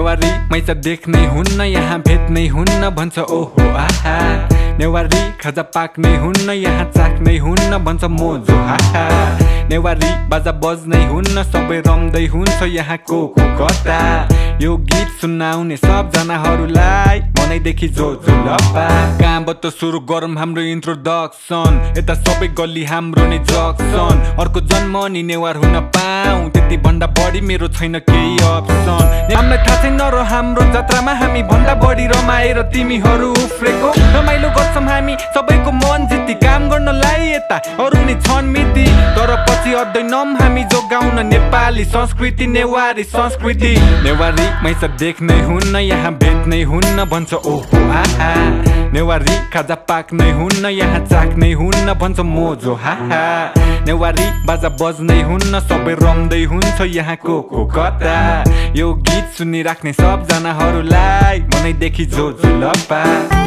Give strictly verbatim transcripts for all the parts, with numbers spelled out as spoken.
नेवारी मैसा देख्नै हुन्न यहाँ भेट्नै हुन्न भन्छ ओहो आहा नेवारी खाजा पाक्नै हुन्न यहाँ चाख्नै हुन्न भन्छ मोजो आहा नेवारी बाजा बज्नै हुन्न सबै रम्दै हुन्छ यहाँ को को कता यो गीत सुनाउने सबजनाहरूलाई मनैदेखि जो जो लपा कहाँबाट सुरु गरौँ हाम्रो इन्ट्रोडक्सन यता सबै गल्ली हाम्रो नै जक्सन अर्को जन्म नि नेवार हुन पाऊँ त्यति भन्दा बढी मेरो छैन केही अप्सन हामीलाई थाहा छैन र हाम्रो जात्रामा हामी भन्दा बढी रमाएर तिमीहरू उफ्रेको रमाइलो गर्छौँ हामी सबैको मन जित्ती काम गर्नलाई यता अरू नि छन् मिति तर पछि अड्दैनौँ हामी जोगाउन नेपाली संस्कृति नेवारी संस्कृति नेवारी मैसा देख्नै हुन्न यहाँ भेट्नै हुन्न भन्छ ओहो आहा नेवारी खाजा पाक्नै हुन्न यहाँ चाख्नै हुन्न भन्छ मोजो हाहा नेवारी बाजा बज्नै हुन्न सबै रम्दै हुन्छ यहाँ को को कता यो गीत सुनिराख्ने सबजनाहरूलाई मनैदेखि जो जो लपा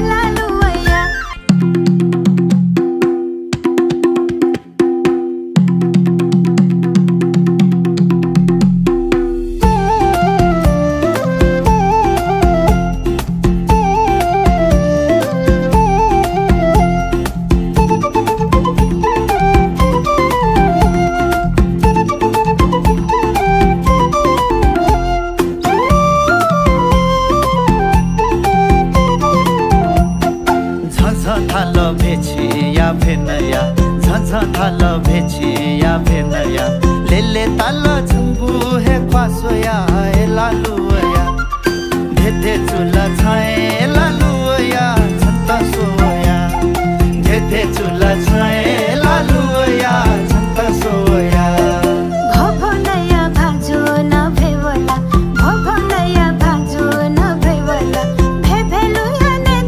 थाल भेछिया भेनया झझ थाल भेछिया भेनया लेले ताल झुम्बु हे क्वासोया ए लालुया धेधे चुला छाए लालुया छन्त सोया धेधे चुला छाए लालुया छन्त सोया भभनया भाजो न भेवला भभनया भाजो न भेवला भेभेलुया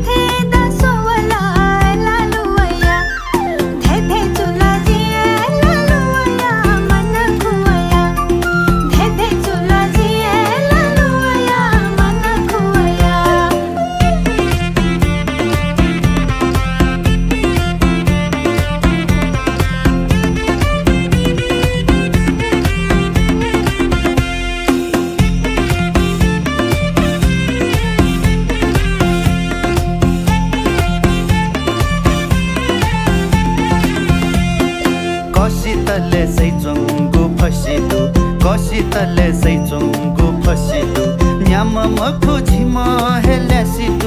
कसितले सैचुङ्गु फसिदु कसितले सैचुङ्गु फसिदु न्याम मखु झिम हेल्यासिदु